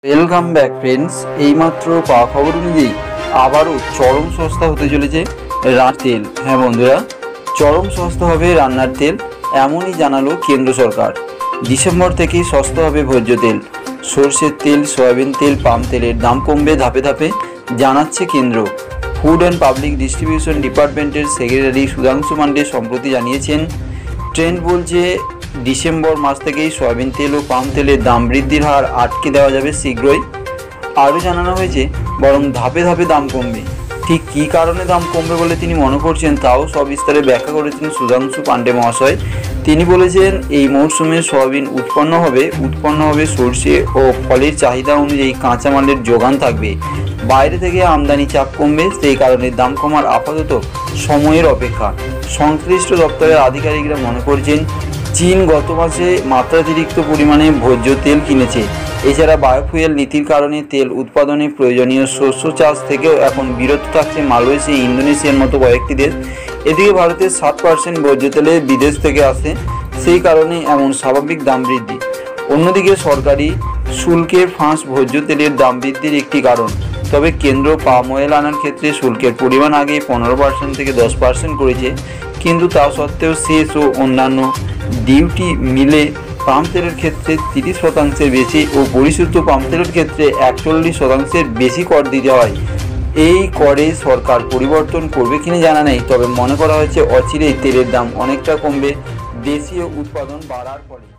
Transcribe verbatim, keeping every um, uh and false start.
Welcome back friends. এইমাত্র পাওয়া খবর অনুযায়ী আবারও চরম সস্তা হতে চলেছে রান্নার তেল। হ্যাঁ বন্ধুরা, চরম সস্তা হবে রান্নার তেল, এমনই জানালো কেন্দ্র সরকার। ডিসেম্বর থেকেই সস্তা হবে ভোজ্য তেল। সরষের তেল, সয়াবিন তেল, পাম তেলের দাম কমবে ধাপে ধাপে, জানাচ্ছে কেন্দ্র। ফুড অ্যান্ড পাবলিক ডিস্ট্রিবিউশন ডিপার্টমেন্টের সেক্রেটারি সুধাংশু মান্ডে সম্প্রতি জানিয়েছেন, ট্রেন্ড বলছে ডিসেম্বর মাস থেকেই সয়াবিন তেল ও পাম তেলের দাম বৃদ্ধির হার আটকে দেওয়া যাবে শীঘ্রই। আরও জানানো হয়েছে বরং ধাপে ধাপে দাম কমবে। ঠিক কী কারণে দাম কমবে বলে তিনি মনে করছেন তাও সবিস্তারে ব্যাখ্যা করেছেন সুধাংশু পান্ডে মহাশয়। তিনি বলেছেন, এই মরশুমে সয়াবিন উৎপন্ন হবে উৎপন্ন হবে সরষে ও ফলের চাহিদা অনুযায়ী কাঁচামালের যোগান থাকবে। বাইরে থেকে আমদানি চাপ কমবে, সেই কারণে দাম কমার আপাতত সময়ের অপেক্ষা। সংশ্লিষ্ট দপ্তরের আধিকারিকরা মনে করছেন, চীন গত মাসে মাত্রাতিরিক্ত পরিমাণে ভোজ্য তেল কিনেছে। এছাড়া বায়োফুয়েল নীতির কারণে তেল উৎপাদনে প্রয়োজনীয় শস্য চাষ থেকেও এখন বিরত থাকছে মালয়েশিয়া, ইন্দোনেশিয়ার মতো কয়েকটি দেশ। এদিকে ভারতের ষাট পার্সেন্ট ভোজ্য তেলে বিদেশ থেকে আসে, সেই কারণে এমন স্বাভাবিক দাম বৃদ্ধি। অন্যদিকে সরকারি শুল্কের ফাঁস ভোজ্য তেলের দাম বৃদ্ধির একটি কারণ। তবে কেন্দ্র পাম অয়েল আনার ক্ষেত্রে শুল্কের পরিমাণ আগে পনেরো পার্সেন্ট থেকে দশ পার্সেন্ট করেছে, কিন্তু তা সত্ত্বেও সেস ও অন্যান্য ডিউটি মিলে পাম তেলের ক্ষেত্রে তিরিশ শতাংশের বেশি ও পরিশুদ্ধ পাম তেলের ক্ষেত্রে একচল্লিশ শতাংশের বেশি কর দিতে হয়। এই করে সরকার পরিবর্তন করবে কিনা জানা নেই, তবে মনে করা হয়েছে অচিরেই তেলের দাম অনেকটা কমবে দেশীয় উৎপাদন বাড়ার ফলে।